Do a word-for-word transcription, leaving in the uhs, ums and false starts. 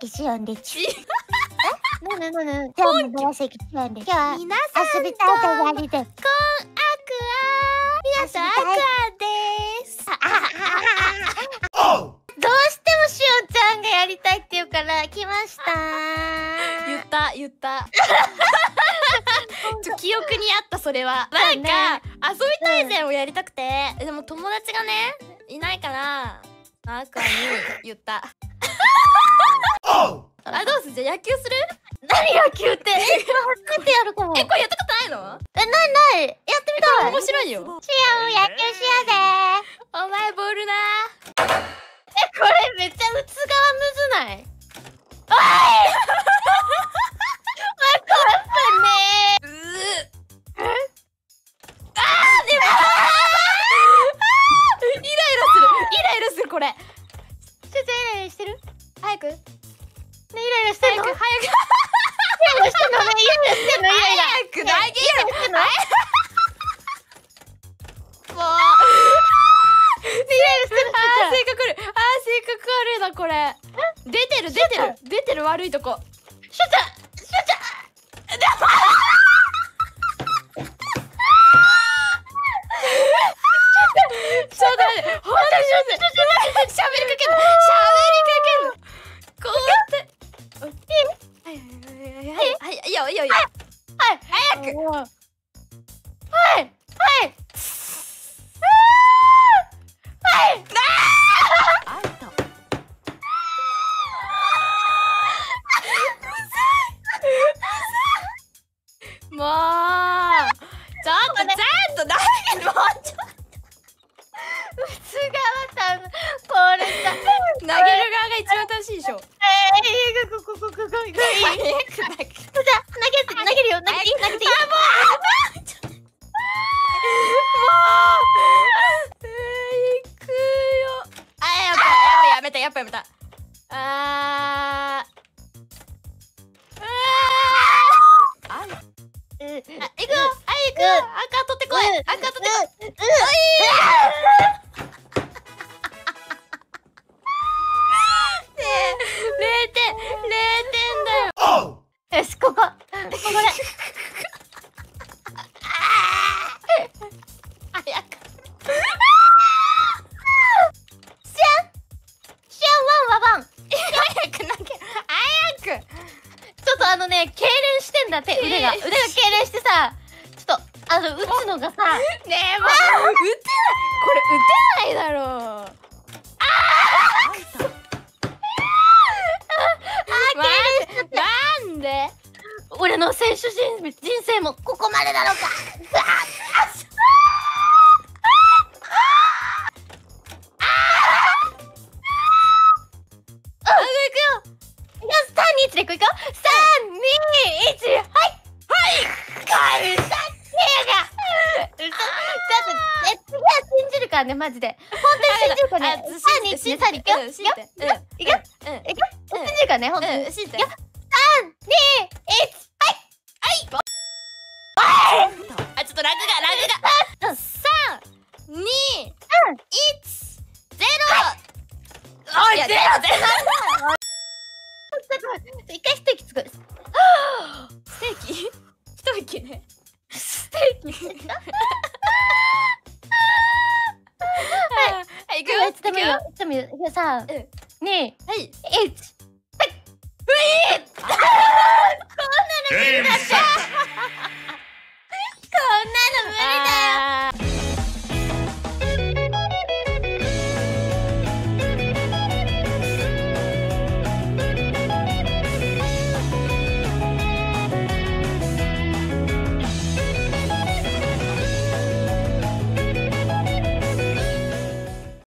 席しよんでちゅ。え？なぬなぬ。じゃあもう長席しよんで。今日は皆さん遊びたいとやりたい。 こんあくあ皆さん、あくあです。 どうしてもしおちゃんがやりたいって言うから来ました。 言った言ったちょ記憶にあった。それはなんか遊び大全をやりたくて、でも友達がねいないからあくあに言ったあ、どうする？じゃあ野球する？ 何野球って？え、初めてやるかも。 え、これやったことないの？ え、ないない。やってみたい。 面白いよ。 しよう、野球しようぜ。 お前ボールな。 え、これめっちゃ打つ側むずない？おいこれねー。うーあーでもイライラするイライラするこれ。 ちょっとイライラしてる？ 早くね、 イライラしてんの？ 早く早くイライラしてんのね、イライラしてんの、イライラ。 早く投げろ。もうイライラしてる。 あー性格悪い。あー性格悪いなこれ。出てる出てる出てる悪いとこ。 しょちゃん、しょちゃん。でもちょっと待って、ほんとにしゃべりかけんの、しゃべりかけんの。こうやって。はいはいはいはいはい、いいよいいよいいよ。 はい、 早く。 はいはい。はい。 アウト。もうちょっとちゃんと投げる。もうちょっと内側さん、これさ、 投げる側が一番楽しいでしょ。 えー、こここここここいい。じゃあ投げて投げるよ、投げていい、投げていい。 もう行くよ。あ、やっぱやっぱやめたやっぱやめた。あーあーあ、行くよ。あ、行くよ。赤取ってこい。赤取ってこい。零点零点だよ。 よし、ここここで。 早く。 ちょっとあのね、痙攣してんだって、腕が腕が痙攣してさ、ちょっとあの打つのがさ、 ねえもう打てない、これ打てないだろう。ああなんで俺の選手人人生もここまでなのか。さんにいちでいくいくよ。さんにいち、はいはい。これさちょっとえ次は信じるからね、マジで本当に信じるからね。さんにいちでさんにいくよ。いくよいくよいくよ信じるからね、本当に。 うん、信じて。 さんにいち、はいあ、ちょっとラグがラグが。さんにいちゼロ。 おい、 いやゼロゼロ。一回ステーキ作る。 ステーキ？一息ね。 ステーキ。 はい、行くよ。 いつでもいいよ。いつでもいいよ。さん、に、いち、はい。うい。こんなの無理だった。こんなの